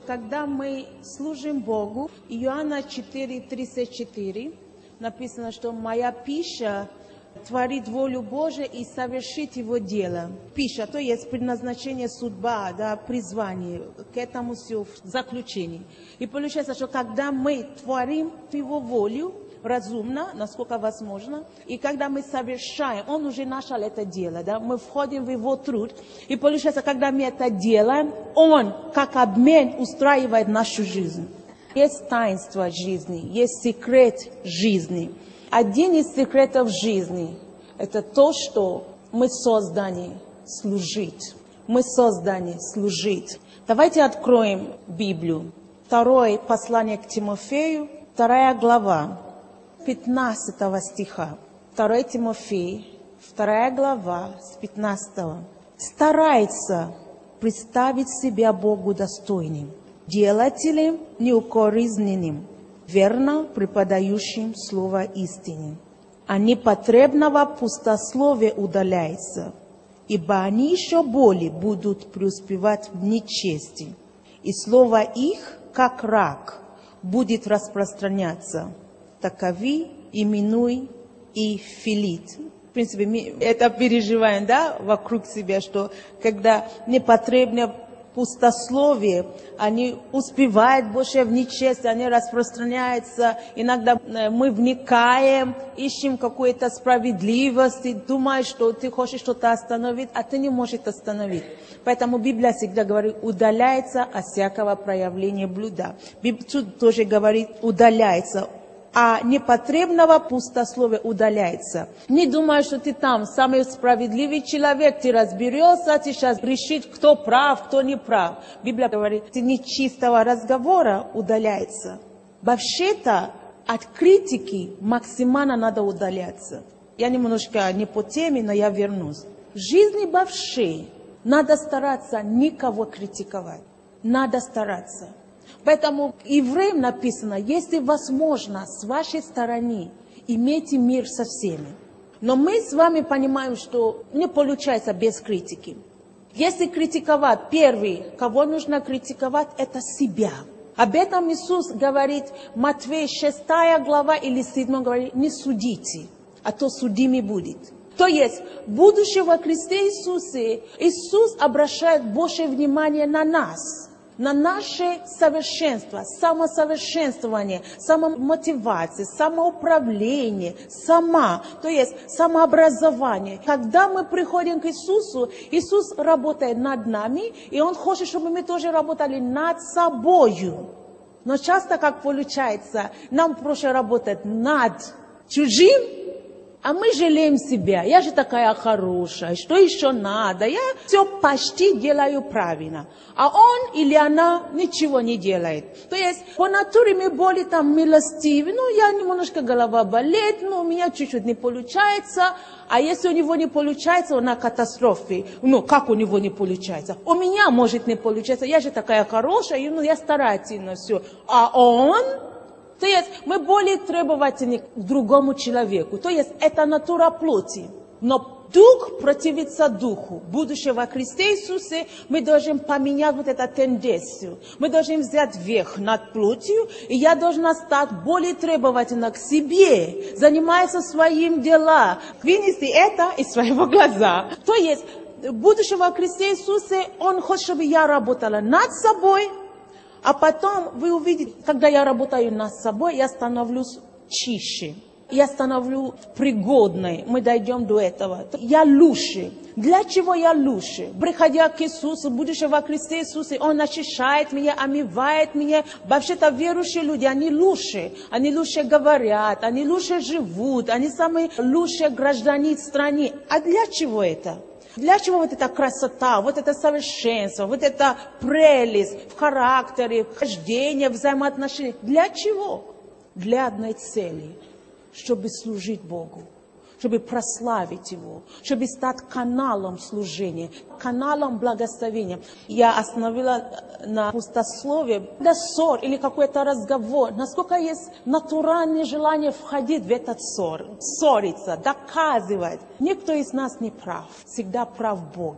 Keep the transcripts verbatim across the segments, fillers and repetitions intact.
когда мы служим Богу, Иоанна четыре тридцать четыре написано, что «Моя пища творит волю Божию и совершит его дело». Пища, то есть предназначение, судьба, да, призвание, к этому все в заключении. И получается, что когда мы творим его волю, разумно, насколько возможно, и когда мы совершаем, он уже начал это дело, да, мы входим в его труд, и получается, когда мы это делаем, он, как обмен, устраивает нашу жизнь. Есть таинство жизни, есть секрет жизни. Один из секретов жизни – это то, что мы созданы служить. Мы созданы служить. Давайте откроем Библию. Второе послание к Тимофею, вторая глава, пятнадцатого стиха. второе Тимофея, вторая глава, с пятнадцатого. «Старается представить себя Богу достойным, делателем неукоризненным, верно преподающим слово истины. А непотребного пустословия удаляется, ибо они еще более будут преуспевать в нечести, и слово их, как рак, будет распространяться. Таковы именуй и Филит». В принципе, мы это переживаем, да, вокруг себя, что когда непотребное пустословие, они успевают больше в нечестие, они распространяются. Иногда мы вникаем, ищем какую-то справедливость, и думаешь, что ты хочешь что-то остановить, а ты не можешь остановить. Поэтому Библия всегда говорит, удаляется от всякого проявления блуда. Библия тоже говорит, удаляется. А непотребного пустословия удаляется. Не думай, что ты там самый справедливый человек, ты разберешься, ты сейчас решишь, кто прав, кто не прав. Библия говорит, нечистого разговора удаляется. Вообще-то от критики максимально надо удаляться. Я немножко не по теме, но я вернусь. В жизни вообще надо стараться никого критиковать. Надо стараться. Поэтому евреям написано, если возможно, с вашей стороны, имейте мир со всеми. Но мы с вами понимаем, что не получается без критики. Если критиковать, первый, кого нужно критиковать, это себя. Об этом Иисус говорит, Матфея шестая глава или седьмая говорит, не судите, а то судимый будет. То есть, будучи во Христе Иисусе, Иисус обращает больше внимания на нас. На наше совершенство, самосовершенствование, самомотивация, самоуправление, сама, то есть самообразование. Когда мы приходим к Иисусу, Иисус работает над нами, и Он хочет, чтобы мы тоже работали над собою. Но часто, как получается, нам проще работать над чужим, а мы жалеем себя. Я же такая хорошая, что еще надо? Я все почти делаю правильно. А он или она ничего не делает. То есть по натуре мы более там милостивы. Ну, я немножко голова болит, ну, у меня чуть-чуть не получается. А если у него не получается, он на катастрофе. Ну, как у него не получается? У меня может не получаться. Я же такая хорошая, ну, я старательно все. А он... То есть мы более требовательны к другому человеку. То есть это натура плоти. Но дух противится духу. Будучи во Христе Иисусе, мы должны поменять вот эту тенденцию. Мы должны взять верх над плотью, и я должна стать более требовательна к себе, заниматься своим делом, вынести это из своего глаза. То есть, будучи во Христе Иисусе, Он хочет, чтобы я работала над собой. А потом вы увидите, когда я работаю над собой, я становлюсь чище. Я становлюсь пригодной. Мы дойдем до этого. Я лучше. Для чего я лучше? Приходя к Иисусу, будучи во Христе Иисусе, Он очищает меня, омывает меня. Вообще-то верующие люди, они лучше. Они лучше говорят, они лучше живут, они самые лучшие граждане страны. А для чего это? Для чего вот эта красота, вот это совершенство, вот эта прелесть в характере, в хождении, в взаимоотношениях? Для чего? Для одной цели, чтобы служить Богу, чтобы прославить Его, чтобы стать каналом служения, каналом благословения. Я остановила на пустословие, да ссор или какой-то разговор. Насколько есть натуральное желание входить в этот ссор, ссориться, доказывать. Никто из нас не прав, всегда прав Бог.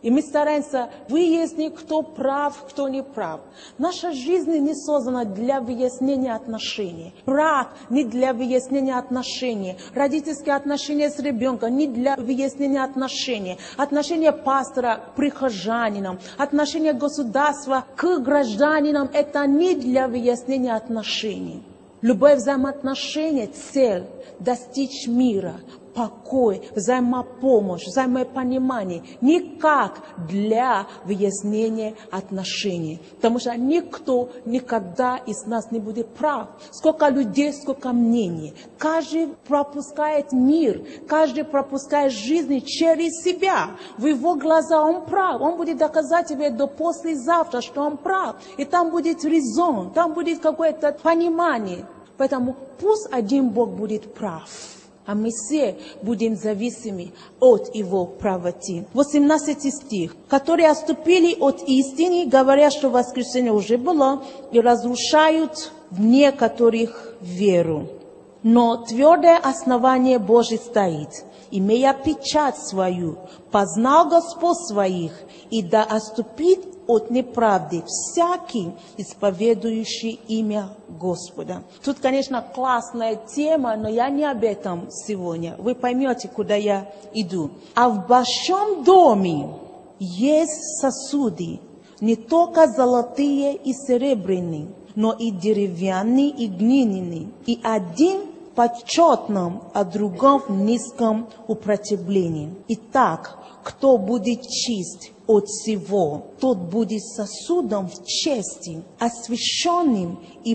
И мы стараемся выяснить, кто прав, кто не прав. Наша жизнь не создана для выяснения отношений. Брак не для выяснения отношений. Родительские отношения с ребенком не для выяснения отношений. Отношения пастора к прихожанинам, отношения государства к гражданинам – это не для выяснения отношений. Любое взаимоотношение – цель – достичь мира, покой, взаимопомощь, взаимопонимание. Никак для выяснения отношений. Потому что никто никогда из нас не будет прав. Сколько людей, сколько мнений. Каждый пропускает мир, каждый пропускает жизнь через себя. В его глаза он прав. Он будет доказать тебе до послезавтра, что он прав. И там будет резон, там будет какое-то понимание. Поэтому пусть один Бог будет прав, а мы все будем зависимы от Его правоты. восемнадцатый стих. «Которые отступили от истины, говоря, что воскресение уже было, и разрушают в некоторых веру. Но твердое основание Божие стоит, имея печать свою, познал Господь своих, и да отступит от неправды всякий, исповедующий имя Господа». Тут, конечно, классная тема, но я не об этом сегодня. Вы поймете, куда я иду. А в большом доме есть сосуды, не только золотые и серебряные, но и деревянные и глиняные. И один в почетном, а другом в низком употреблении. Итак, кто будет чист от всего, тот будет сосудом в чести, освященным и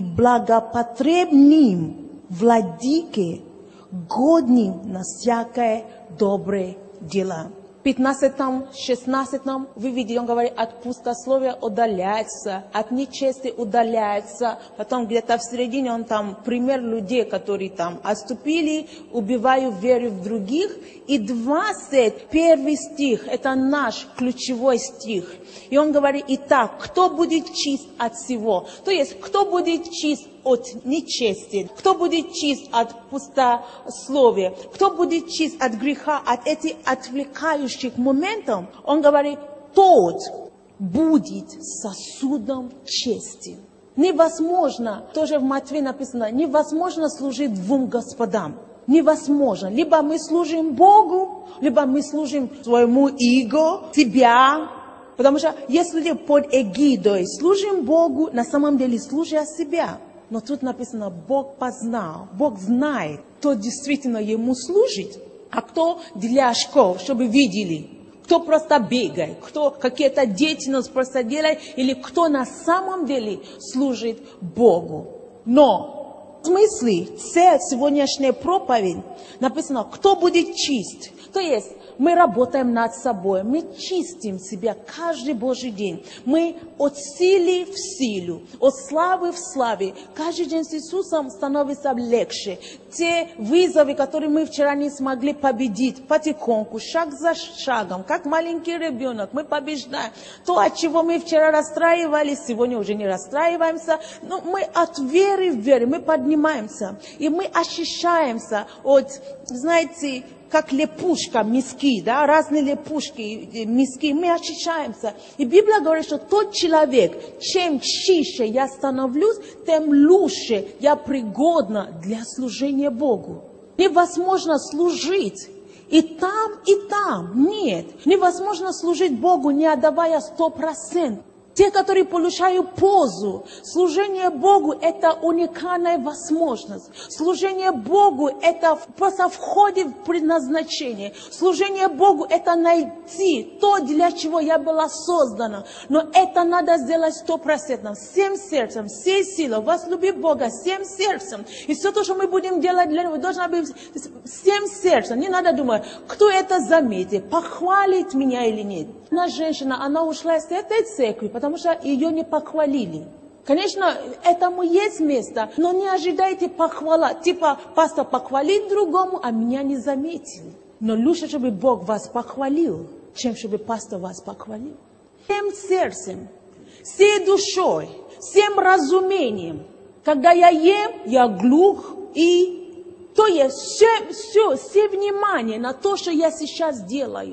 благопотребным владыке, годным на всякое доброе дело. В пятнадцатом, шестнадцатом вы видите, он говорит, от пустословия удаляется, от нечести удаляется. Потом где-то в середине он там пример людей, которые там отступили, убивают веру в других. И двадцать первый стих, это наш ключевой стих. И он говорит, итак, кто будет чист от всего? То есть, кто будет чист от нечести? Кто будет чист от пустословия? Кто будет чист от греха, от этих отвлекающих моментов? Он говорит, тот будет сосудом чести. Невозможно, тоже в Матфея написано, невозможно служить двум господам. Невозможно. Либо мы служим Богу, либо мы служим своему эго, себя. Потому что если люди под эгидой служим Богу, на самом деле служа себя. Но тут написано, Бог познал, Бог знает, кто действительно Ему служит, а кто для очков, чтобы видели. Кто просто бегает, кто какие-то деятельность просто делает, или кто на самом деле служит Богу. Но в смысле, цель сегодняшней проповеди написано, кто будет чист. То есть, мы работаем над собой, мы чистим себя каждый Божий день. Мы от силы в силу, от славы в славе. Каждый день с Иисусом становится легче. Те вызовы, которые мы вчера не смогли победить, потихоньку, шаг за шагом, как маленький ребенок, мы побеждаем. То, от чего мы вчера расстраивались, сегодня уже не расстраиваемся. Но мы от веры в веру, мы поднимаемся. И мы ощущаемся от, знаете, как лепушка, миски, да, разные лепушки, миски, мы очищаемся. И Библия говорит, что тот человек, чем чище я становлюсь, тем лучше я пригодна для служения Богу. Невозможно служить и там, и там. Нет, невозможно служить Богу, не отдавая сто процентов. Те, которые получают пользу, служение Богу – это уникальная возможность. Служение Богу – это просто входит в предназначение. Служение Богу – это найти то, для чего я была создана. Но это надо сделать стопроцентно, всем сердцем, всей силой. Возлюби Бога всем сердцем. И все то, что мы будем делать для Него, должно быть всем сердцем. Не надо думать, кто это заметит, похвалит меня или нет. Одна женщина, она ушла из этой церкви, потому что ее не похвалили. Конечно, этому есть место, но не ожидайте похвала. Типа, пастор похвалит другому, а меня не заметили. Но лучше, чтобы Бог вас похвалил, чем чтобы пастор вас похвалил. Всем сердцем, всей душой, всем разумением. Когда я ем, я глух и... То есть все, все, все внимание на то, что я сейчас делаю.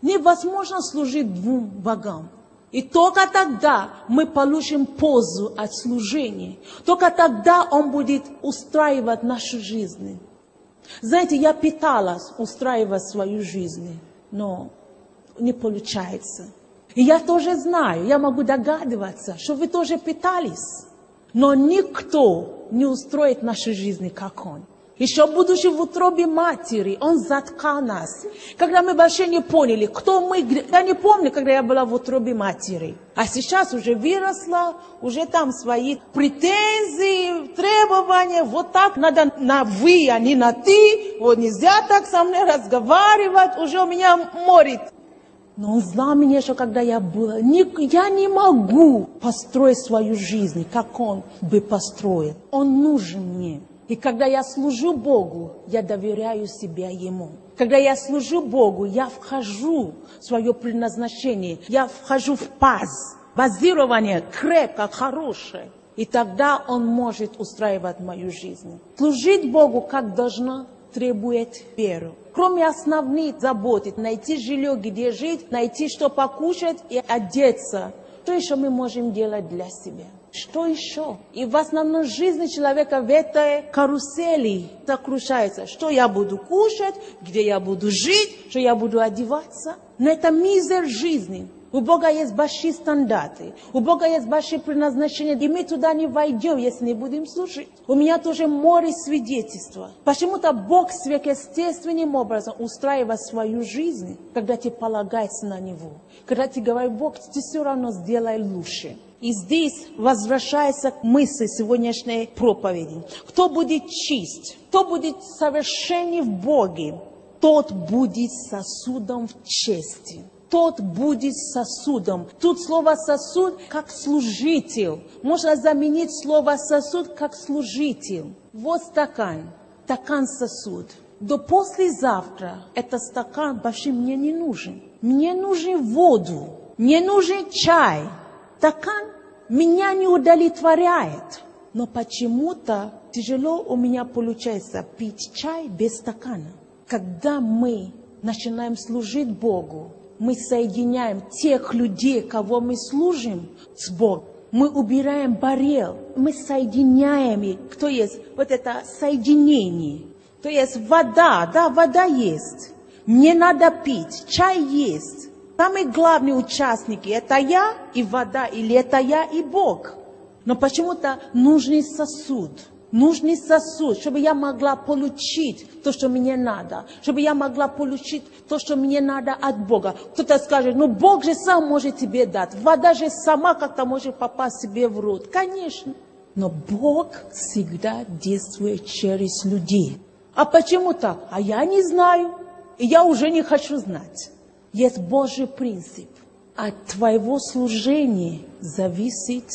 Невозможно служить двум богам. И только тогда мы получим пользу от служения. Только тогда Он будет устраивать нашу жизнь. Знаете, я пыталась устраивать свою жизнь, но не получается. И я тоже знаю, я могу догадываться, что вы тоже пытались. Но никто не устроит нашу жизнь, как Он. Еще будучи в утробе матери, Он заткал нас. Когда мы вообще не поняли, кто мы. Я не помню, когда я была в утробе матери. А сейчас уже выросла, уже там свои претензии, требования. Вот так надо на «вы», а не на «ты». Вот нельзя так со мной разговаривать. Уже у меня морит. Но Он знал меня еще, когда я была. Я не могу построить свою жизнь, как Он бы построил. Он нужен мне. И когда я служу Богу, я доверяю себя Ему. Когда я служу Богу, я вхожу в свое предназначение. Я вхожу в паз. Базирование крепко, хорошее. И тогда Он может устраивать мою жизнь. Служить Богу, как должно, требует веру. Кроме основных забот, найти жилье, где жить, найти что покушать и одеться. Что еще мы можем делать для себя? Что еще? И в основном жизнь человека в этой карусели закружается. Что я буду кушать, где я буду жить, что я буду одеваться. Но это мизер жизни. У Бога есть большие стандарты. У Бога есть большие предназначения. И мы туда не войдем, если не будем служить. У меня тоже море свидетельства. Почему-то Бог сверхъестественным образом устраивает свою жизнь, когда ты полагаешься на Него. Когда ты говоришь: Бог, ты все равно сделай лучше. И здесь возвращается к мысли сегодняшней проповеди. Кто будет чист, кто будет совершенен в Боге, тот будет сосудом в чести. Тот будет сосудом. Тут слово «сосуд» как служитель. Можно заменить слово «сосуд» как служитель. Вот стакан. Стакан сосуд. До послезавтра этот стакан вообще мне не нужен. Мне нужен воду. Мне нужен чай. Стакан меня не удовлетворяет. Но почему-то тяжело у меня получается пить чай без стакана. Когда мы начинаем служить Богу, мы соединяем тех людей, кого мы служим, с Богом. Мы убираем барьер, мы соединяем их. Кто есть? Вот это соединение. То есть вода, да, вода есть. Мне надо пить, чай есть. Самые главные участники — это я и вода, или это я и Бог. Но почему-то нужный сосуд. Нужный сосуд, чтобы я могла получить то, что мне надо. Чтобы я могла получить то, что мне надо от Бога. Кто-то скажет: ну Бог же сам может тебе дать. Вода же сама как-то может попасть себе в рот. Конечно. Но Бог всегда действует через людей. А почему так? А я не знаю. И я уже не хочу знать. Есть Божий принцип. От твоего служения зависит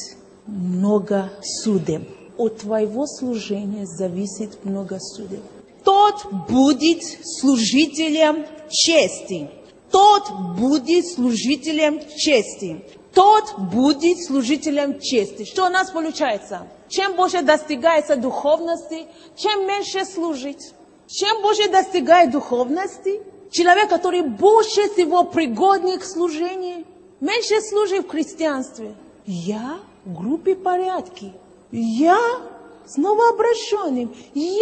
много судеб. От твоего служения зависит много судеб. Тот будет служителем чести. Тот будет служителем чести. Тот будет служителем чести. Что у нас получается? Чем больше достигается духовности, чем меньше служить. Чем больше достигает духовности, человек, который больше всего пригоден к служению, меньше служит в христианстве. Я в группе порядки. Я с новообращенным.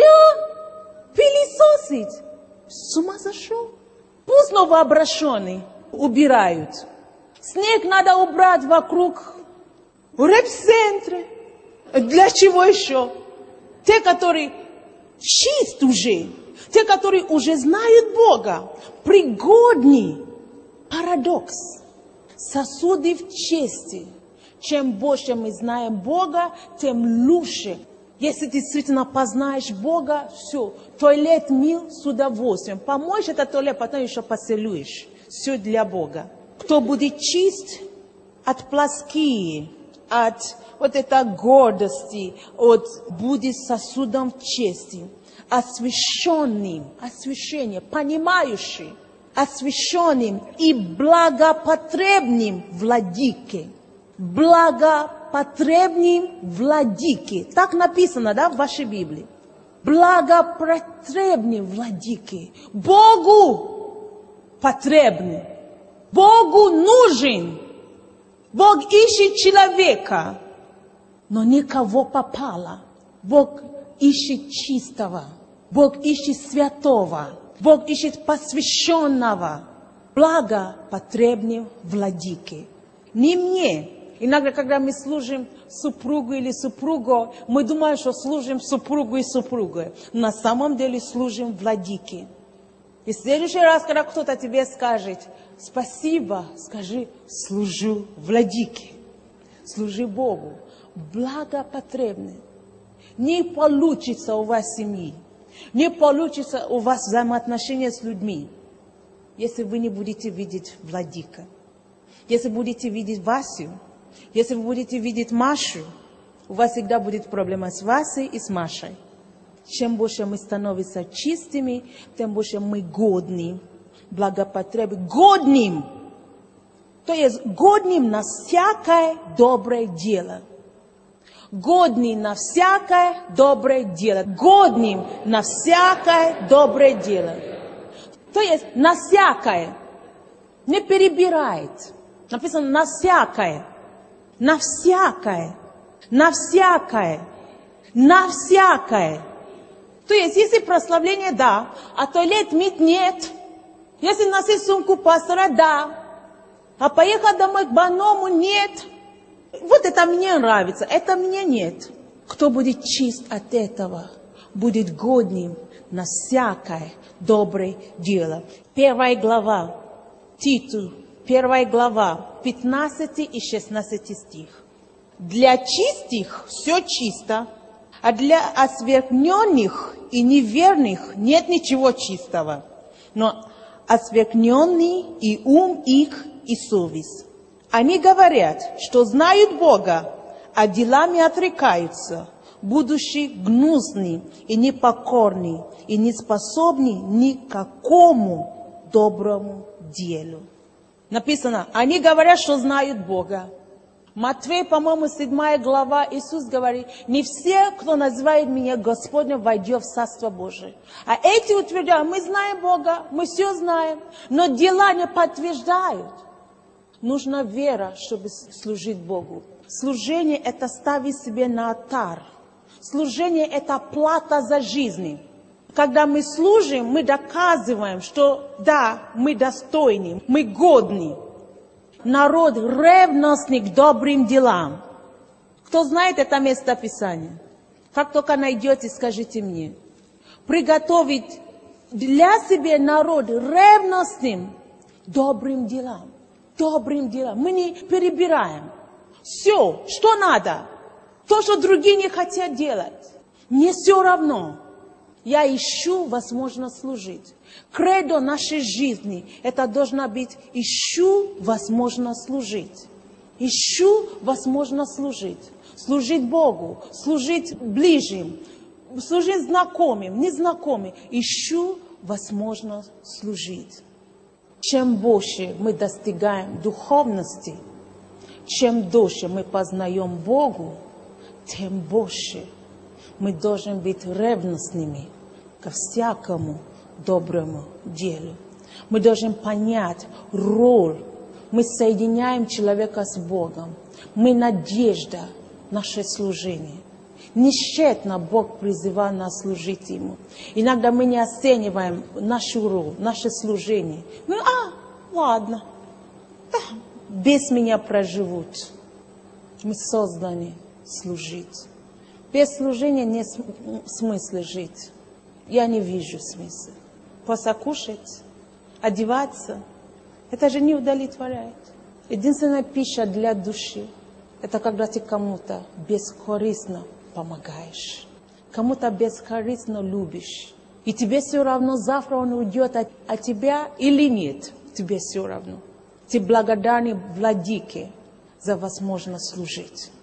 Я пылесосить. С ума сошел? Пусть новообращенные убирают. Снег надо убрать вокруг рэп-центра. Для чего еще? Те, которые чист уже, те, которые уже знают Бога, пригодны. Парадокс. Сосуды в чести. Чем больше мы знаем Бога, тем лучше. Если ты действительно познаешь Бога, все, туалет мил с удовольствием. Помоешь этот туалет, потом еще поцелуешь. Все для Бога. Кто будет чист от плоские, от вот этой гордости, от будет сосудом чести, освященным, освящение, понимающим, освященным и благопотребным владыке. Благопотребным владыке. Так написано, да, в вашей Библии. Благопотребным владыке. Богу потребны. Богу нужен. Бог ищет человека, но никого попало. Бог ищет чистого. Бог ищет святого. Бог ищет посвященного. Благо потребным владыке. Не мне. Иногда, когда мы служим супругу или супругу, мы думаем, что служим супругу и супругу. На самом деле служим владыке. И в следующий раз, когда кто-то тебе скажет спасибо, скажи служу владыке. Служи Богу. Благо потребны. Не получится у вас семьи. Не получится у вас взаимоотношения с людьми, если вы не будете видеть владыка. Если будете видеть Васю, если вы будете видеть Машу, у вас всегда будет проблема с Васей и с Машей. Чем больше мы становимся чистыми, тем больше мы годны, благопотребны, годным. То есть годным на всякое доброе дело. Годным на всякое доброе дело. Годным на всякое доброе дело. То есть на всякое. Не перебирает. Написано на всякое. На всякое. На всякое. На всякое. То есть, если прославление, да, а туалет мыть нет. Если носить сумку пастора, да. А поехать домой к больному, нет. Вот это мне нравится, это мне нет. Кто будет чист от этого, будет годным на всякое доброе дело. Первая глава, Титу, первая глава, пятнадцатый и шестнадцатый стих. Для чистых все чисто, а для освященных и неверных нет ничего чистого. Но освященный и ум их, и совесть. Они говорят, что знают Бога, а делами отрекаются, будучи гнусны и непокорны, и не способны ни к какому доброму делу. Написано, они говорят, что знают Бога. Матфей, по-моему, седьмая глава, Иисус говорит, не все, кто называет меня Господнем, войдет в Царство Божие. А эти утверждают, мы знаем Бога, мы все знаем, но дела не подтверждают. Нужна вера, чтобы служить Богу. Служение – это ставить себе на алтарь. Служение – это плата за жизнь. Когда мы служим, мы доказываем, что да, мы достойны, мы годны. Народ ревностный к добрым делам. Кто знает это место Писания? Как только найдете, скажите мне. Приготовить для себя народ ревностным добрым делам. Добрым делам. Мы не перебираем. Все, что надо. То, что другие не хотят делать. Мне все равно. Я ищу возможность служить. Кредо нашей жизни, это должно быть, ищу возможность служить. Ищу возможность служить. Служить Богу, служить ближним, служить знакомым, незнакомым. Ищу возможность служить. Чем больше мы достигаем духовности, чем дольше мы познаем Богу, тем больше мы должны быть ревностными ко всякому доброму делу. Мы должны понять роль. Мы соединяем человека с Богом. Мы надежда, наше служение. Нещетно Бог призывал нас служить Ему. Иногда мы не оцениваем нашу роль, наше служение. Мы, а, ладно, да, без меня проживут. Мы созданы служить. Без служения нет смысла жить. Я не вижу смысла. Просто кушать, одеваться, это же не удовлетворяет. Единственная пища для души, это когда ты кому-то бескорыстно помогаешь, кому-то бескорыстно любишь. И тебе все равно, завтра он уйдет от, от тебя или нет, тебе все равно. Ты благодарен владыке за возможность служить.